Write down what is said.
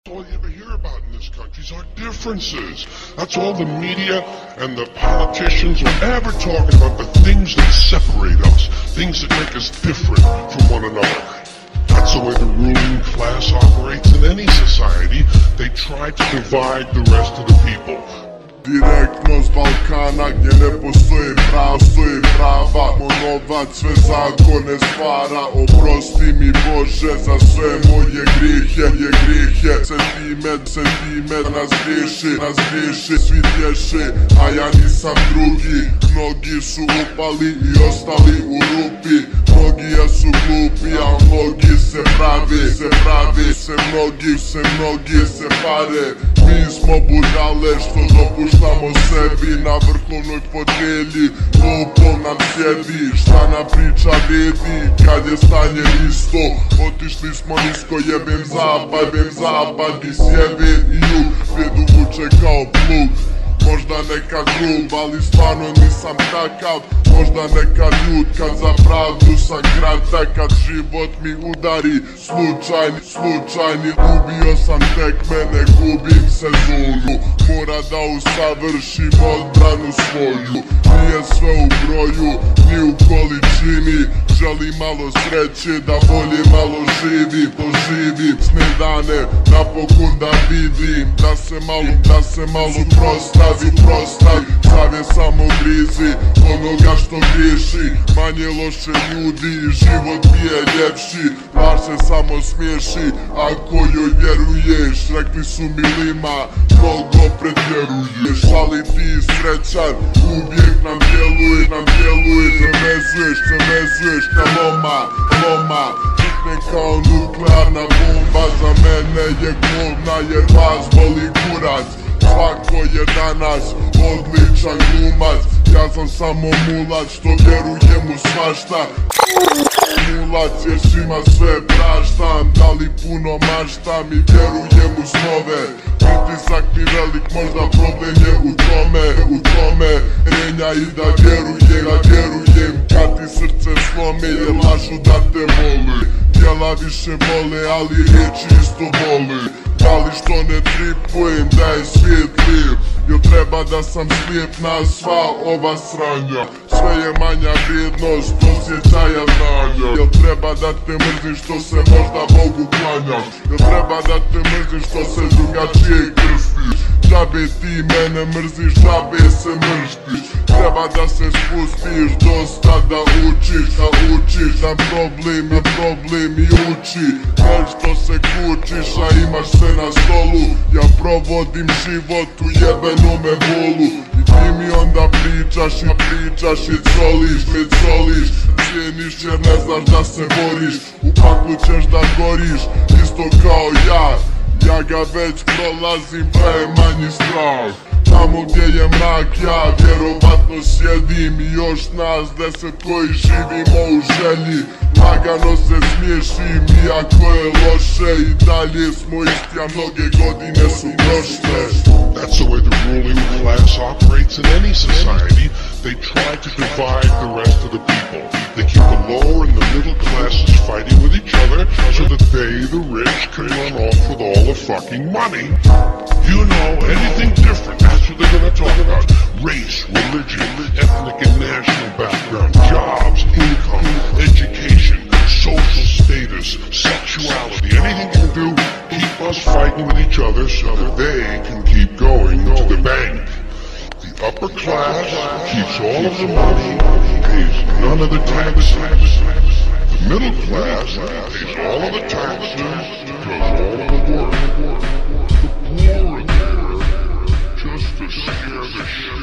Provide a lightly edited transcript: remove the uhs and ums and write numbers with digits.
All you ever hear about in this country is our differences. That's all the media and the politicians are ever talking about, the things that separate us, things that make us different from one another. That's the way the ruling class operates in any society. They try to divide the rest of the people. Direktno s Balkana gdje ne postoji prava Monovac sve zakone stvara. Oprosti mi Bože za sve moje grijehe Se time nas griješi, svi tješi, a ja nisam drugi. Mnogi su upali i ostali u rupi. Mnogi su glupi, a mnogi se pravi. Mnogi se pare. Mi smo budale što dopuštamo sebi na vrhovnoj fotelji. Lupom nam sjedi, šta nam priča vrijedi kad je stanje isto. Otišli smo nisko, jebem zapad i sjever i jug. Vjedu vuče kao plug. Možda nekad grub, ali stvarno nisam takav. Možda nekad ljud, kad za pravdu sam kratak. Kad život mi udari, slučajni ubio sam tek mene, gubim sezonu. Mora da usavršim odbranu svoju. Nije sve u broju, ni u količini. Želim malo sreće, da bolje malo živim sne dane, napokon da vidim. Da se malo prostavi. Sav je samo blizi onoga što griješi. Manje loše ljudi i život bije ljepši. Laž se samo smiješi ako joj vjeruješ. Rekli su mi Lima, mnogo pretjeruješ. Ali ti srećan uvijek nam djeluješ. Se vezuješ na loma. Hitne kao nuklearna bomba. Za mene je govna jer vas boli kurac. Svako je danas odličan glumac. Ja sam samo mulac što vjeruje mu svašta. Mulac jer svima sve praštam. Da li puno maštam i vjerujem u snove. Pritisak mi velik, možda problem je u tome. Renja i da vjerujem kad ti srce slome. Jer lažu da te voli. Djela više vole, ali riječi isto voli. Da li što ne tripujem da je svijet lijep? Jel treba da sam slijep na sva ova sranja? Sve je manja vrijednost osjećaja znanja. Jel treba da te mrzim što se možda Bogu klanjam? Jel treba da te mrzim što se drugačije krstiš? Džabe ti mene mrziš, džabe se mrštiš. Treba da se spustiš, dosta da učiš. Da problem i uči. Nešto se kučiš, a imaš sve na stolu. Ja provodim život u jebenome bolu. I ti mi onda pričaš i coliš. Cijeniš jer ne znaš da se boriš. U paklu ćeš da goriš, isto kao ja. Ja ga već prolazim pa je manji strah. Tamo gdje je mrak ja vjerovatno sjedim. I još nas 10 koji živimo u želji. Lagano se smiješim iako je loše. I dalje smo isti, a mnoge godine su prošle. That's the way the ruling class operates in any society. They try to divide the rest of the people. They keep the lower and the middle classes fighting with each other so that they, the rich, can run off with all the fucking money. You know, anything different, that's what they're gonna talk about. Race, religion, ethnic and national background, jobs, income, education, social status, sexuality, anything you can do, keep us fighting with each other so that they can keep going to the bank. The upper class keeps all of the money, pays none of the taxes. The middle class pays all of the taxes, does all of the work. The poor are there just to scare the shit